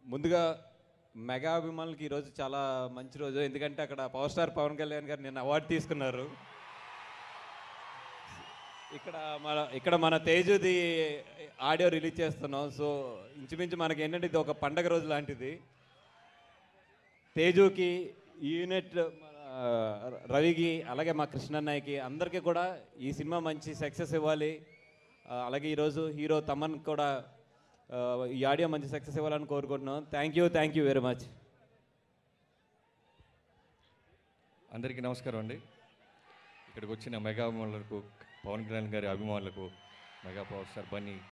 ముందుగా మెగా అభిమానులకి ఈరోజు చాలా మంచి రోజు. ఎందుకంటే అక్కడ పవర్ స్టార్ పవన్ కళ్యాణ్ గారు నిన్న అవార్డు తీసుకున్నారు. ఇక్కడ మన తేజుది ఆడియో రిలీజ్ చేస్తున్నాం. సో ఇంచుమించు మనకి ఏంటంటే ఇది ఒక పండగ రోజు లాంటిది. తేజుకి, యూనిట్ రవికి, అలాగే మా కృష్ణన్నయ్యకి అందరికీ కూడా ఈ సినిమా మంచి సక్సెస్ ఇవ్వాలి. అలాగే ఈరోజు హీరో తమన్ కూడా ఈ ఆడియో మంచి సక్సెస్ ఇవ్వాలని కోరుకుంటున్నాం. Thank you very much. అందరికీ నమస్కారం అండి. ఇక్కడికి వచ్చిన మెగా అభిమానులకు, పవన్ కళ్యాణ్ గారి అభిమానులకు, మెగా పవర్ స్టార్ బన్నీ